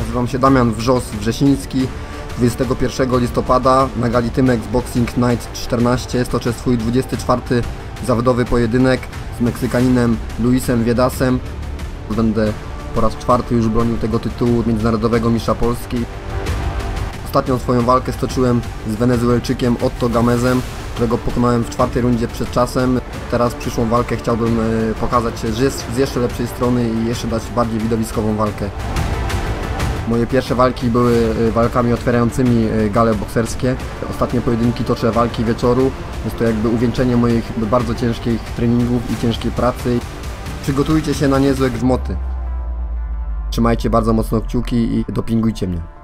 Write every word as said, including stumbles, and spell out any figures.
Nazywam się Damian Wrzos-Wrzesiński. dwudziestego pierwszego listopada na gali Tymex Boxing Night czternaście stoczę swój dwudziesty czwarty zawodowy pojedynek z Meksykaninem Luisem Viedasem. Będę po raz czwarty już bronił tego tytułu międzynarodowego mistrza Polski. Ostatnią swoją walkę stoczyłem z Wenezuelczykiem Otto Gamezem, którego pokonałem w czwartej rundzie przed czasem. Teraz przyszłą walkę chciałbym pokazać się z jeszcze lepszej strony i jeszcze dać bardziej widowiskową walkę. Moje pierwsze walki były walkami otwierającymi gale bokserskie. Ostatnie pojedynki toczę walki wieczoru. Jest to jakby uwieńczenie moich bardzo ciężkich treningów i ciężkiej pracy. Przygotujcie się na niezłe grzmoty. Trzymajcie bardzo mocno kciuki i dopingujcie mnie.